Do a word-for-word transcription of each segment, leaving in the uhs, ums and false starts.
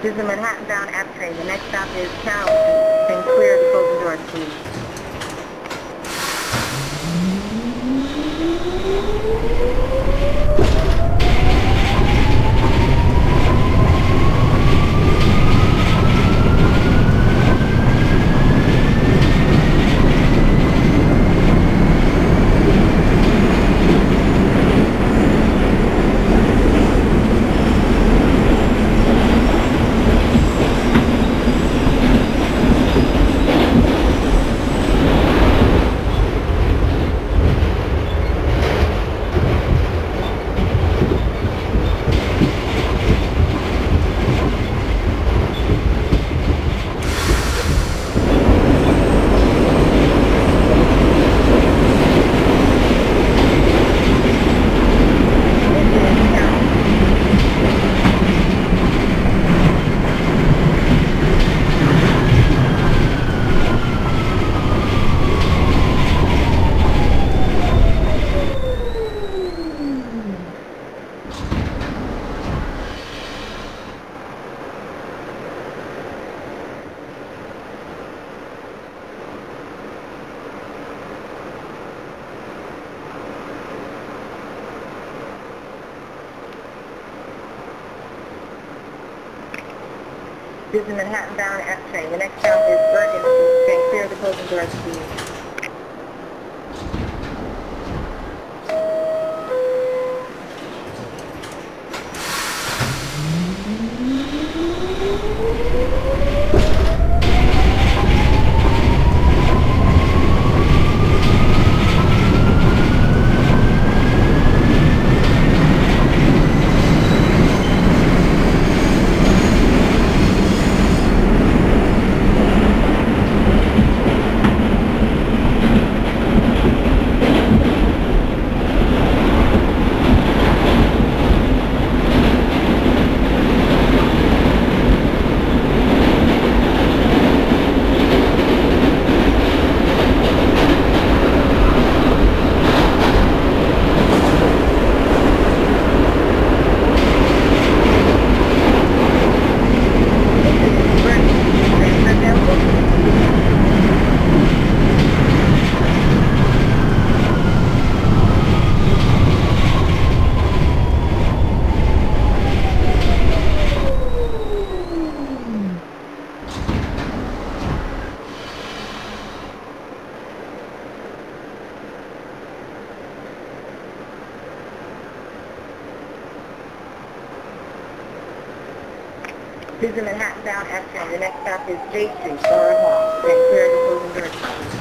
This is a Manhattan-bound F train. The next stop is Charles Street. Stand clear of the closing doors, please. This is a Manhattan-bound F train. The next stop is Bryant. Stand clear of the closing doors, please. This is a Manhattan-bound F train. The next stop is J Street, Borough Hall. Stand clear of the closing doors, please.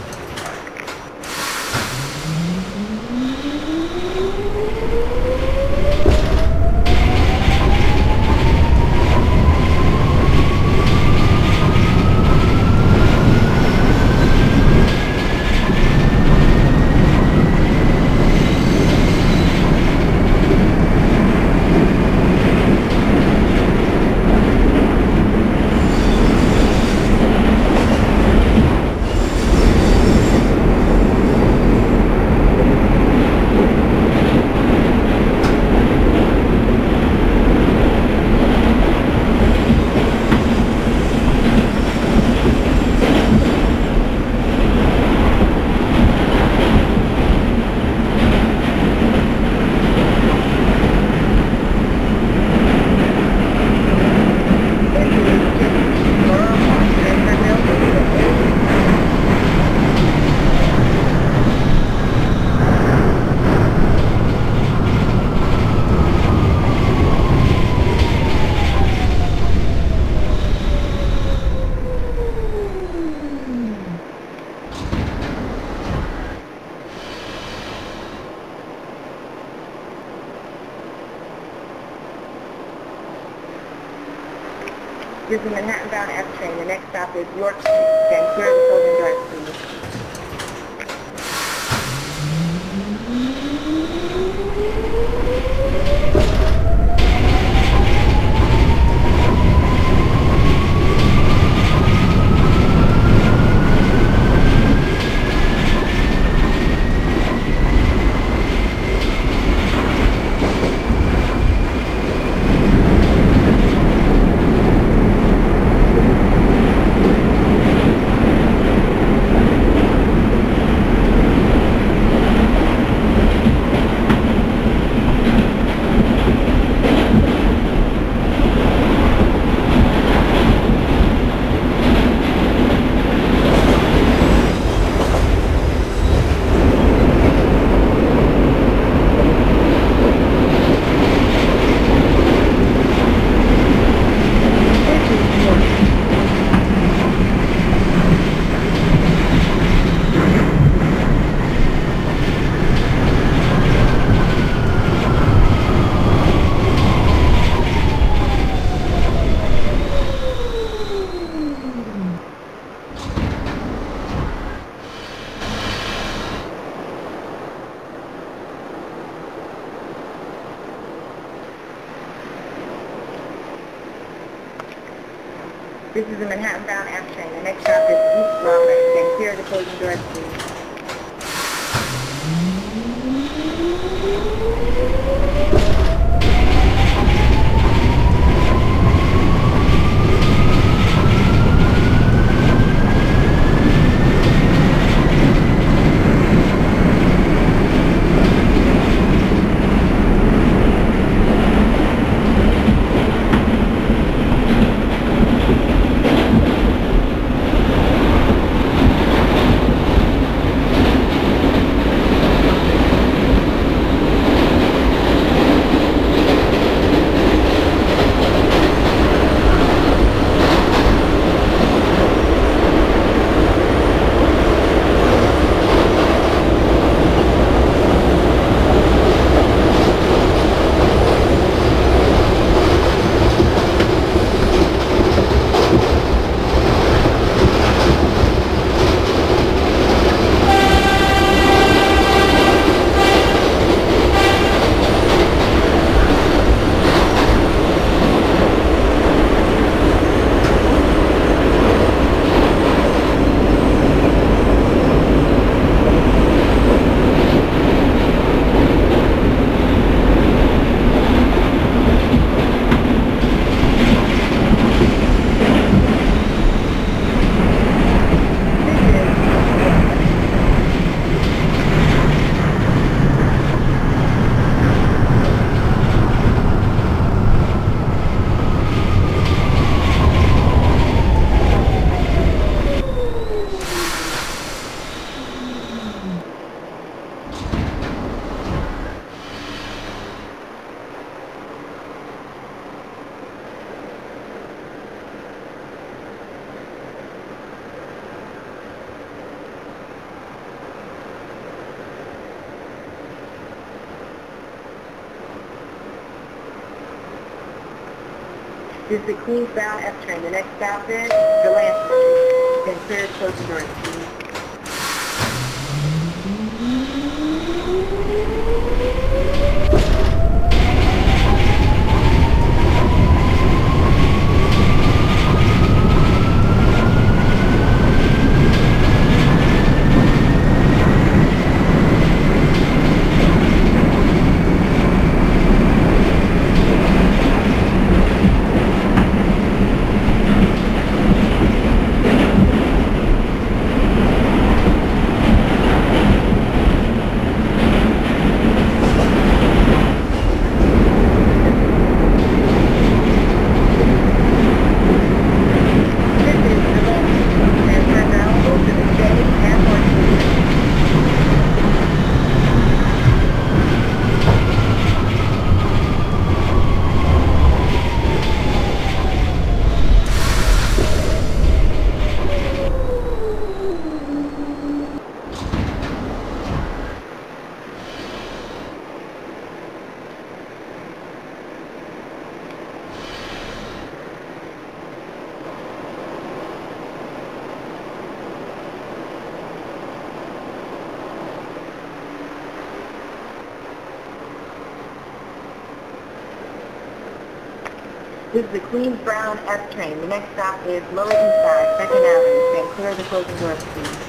This is a Manhattan-bound F train. The next stop is York Street. Stand clear of the closing doors, please. This is a Manhattan-bound F train. The next stop is East Broadway. Then clear the closing doors, please. This is the Queens-bound F train. The next stop is Bryant. Then clear the closing doors, please. This is the Queens-Brown F train. The next stop is Lower East Side, second Avenue. Then clear the closing doors, please.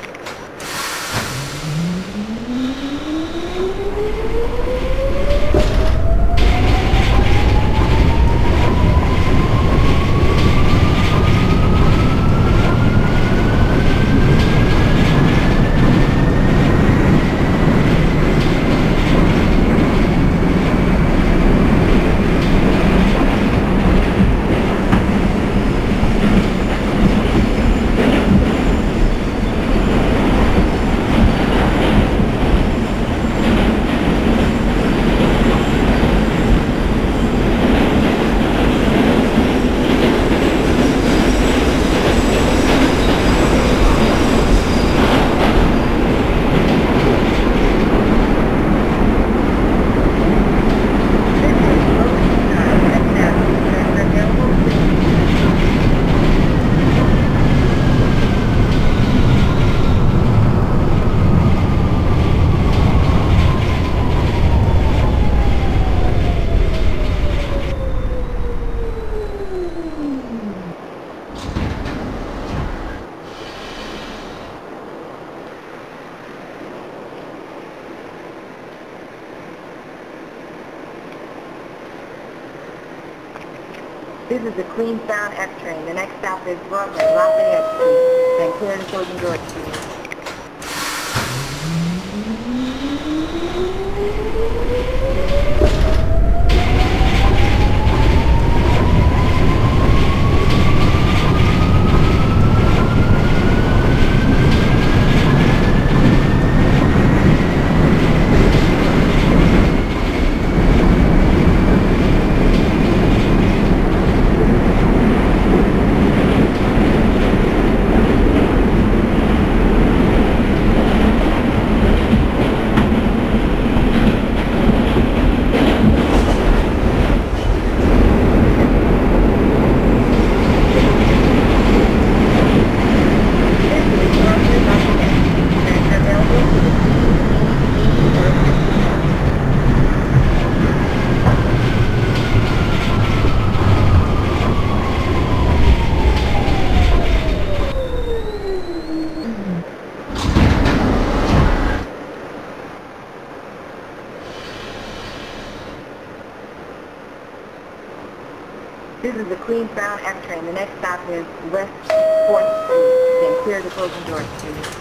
This is the Queenstown F train. The next stop is Broadway, Lafayette Street. Then clear the closing doors, please. This is the Queenstown F train. The next stop is West fourth Street. Then clear the closing doors, please.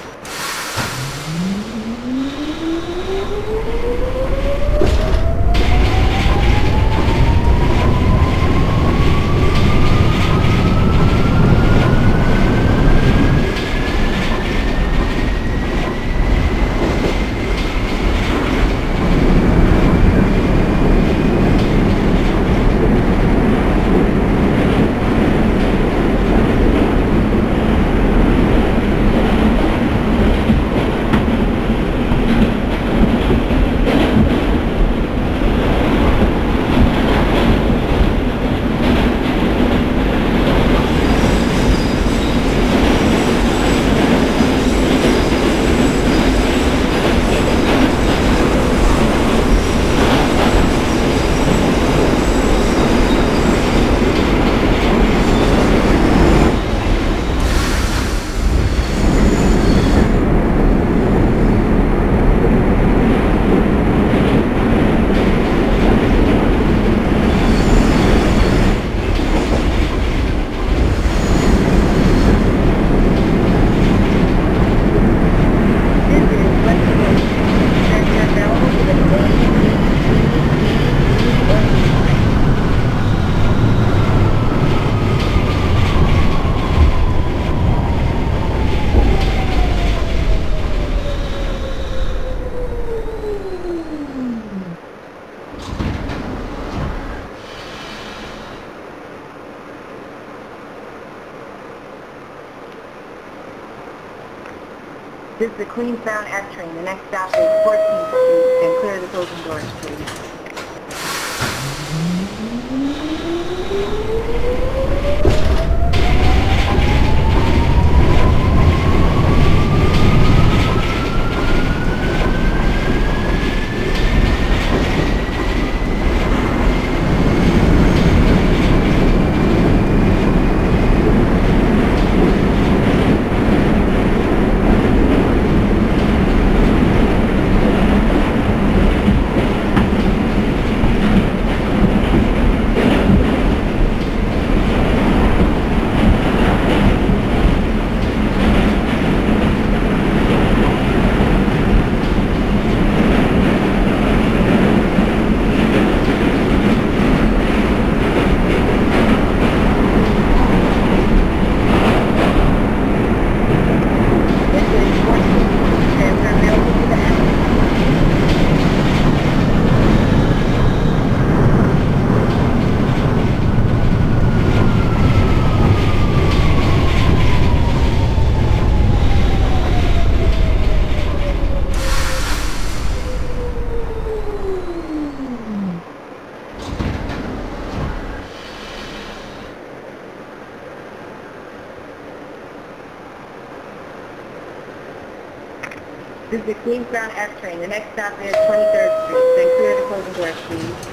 This is the Queenstown F train. The next stop is fourteenth Street. Then clear the closing doors, please. This is the Queenstown F train. The next stop is twenty-third Street. Then clear the closing doors, please.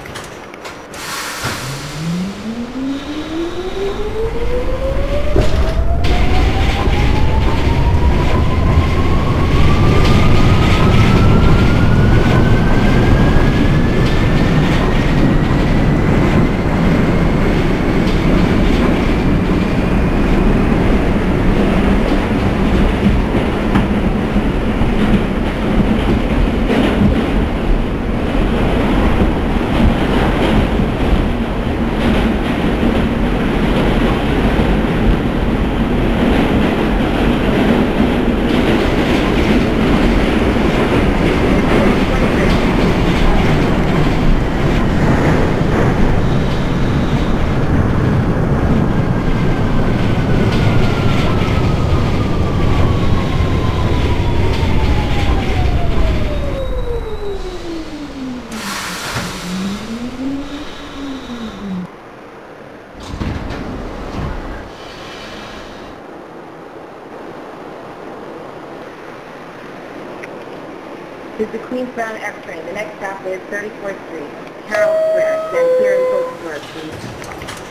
This is the Queens-bound F train. The next stop is thirty-fourth Street, Carroll Square. Stand clear and close the doors, please.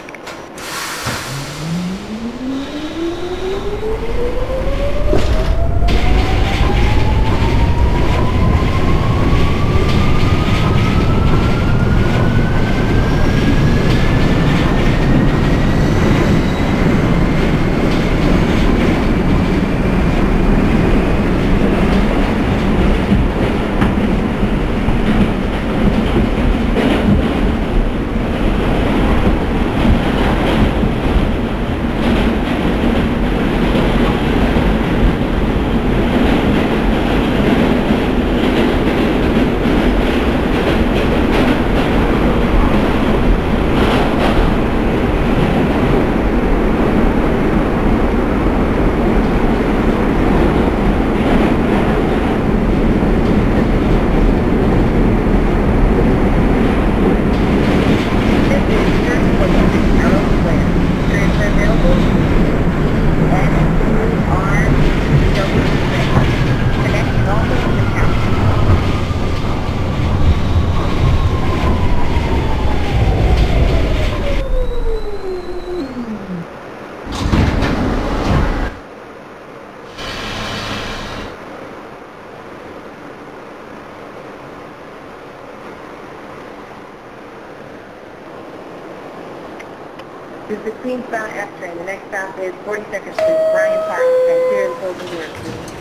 This is the Queens-bound F train. The next stop is forty-second Street, Bryant Park. Stand clear and close the doors, please.